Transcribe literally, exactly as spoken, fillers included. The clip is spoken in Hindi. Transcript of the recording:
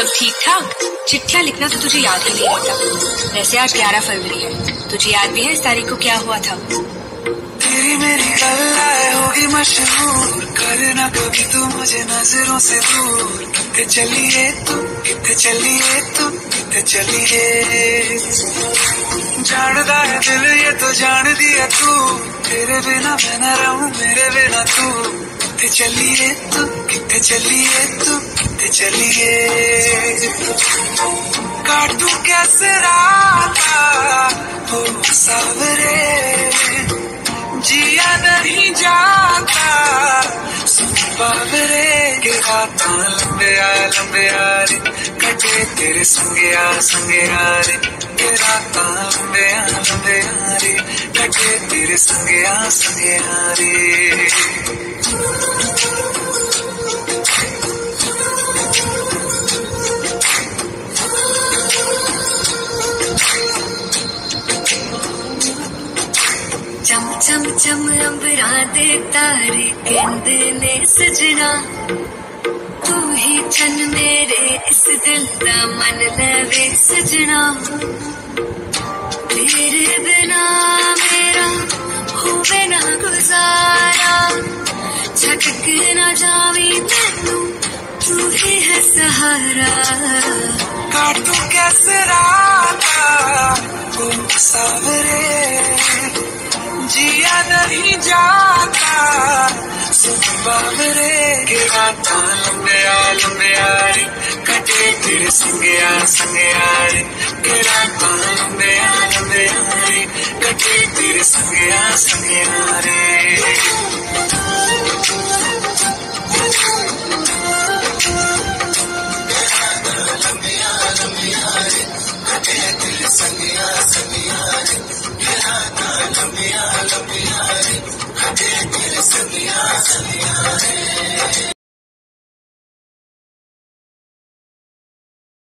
सब ठीक ठाक? चिट्ठियाँ लिखना तो तुझे याद ही नहीं रहता। वैसे आज ग्यारह फरवरी है, तुझे याद भी है इस तारीख को क्या हुआ था? तेरी मेरी गल्लाएं होगी मशहूर, करना कभी तू मुझे नजरों से दूर। कितने चलिए तू, कितने चलिए तू, कितने चलिए। जानदा है दिल ये तो जान दिया तू, तेरे बिना मैं न रहूं मेरे बिना तू। कितने चलिए तू, कितने चलिए तू, कितने चलिए। काटू कैसे राता हो सावरे, जिया नहीं जाता सुन बाबरे के। रातां लंबिया लंबिया रे, कटे तेरे संगिया संगिया रे। के रातां लंबिया लंबिया रे, कटे तेरे संगिया संगिया रे। चम चम चम अंबरा दे तारे कहंदे ने सजना, तू ही चन मेरे इस दिल दा मन लवे सजना। तेरे बिना मेरा होवे ना गुजारा, छट के ना जावी तैनू तू ही है सहारा। काटू कैसे राता हो सावरे, जिया नहीं जाता सुन बाबरे के। रातां लंबिया लंबिया रे, कटे तेरे संगिया संगिया रे। के रातां लंबिया लंबिया रे, कटे तेरे संगिया संगिया रे। लंबिया लंबिया रे, कटे तेरे संगिया संगिया रे। के रातां लंबिया लंबिया रे, कटे तेरे संगिया संगिया रे।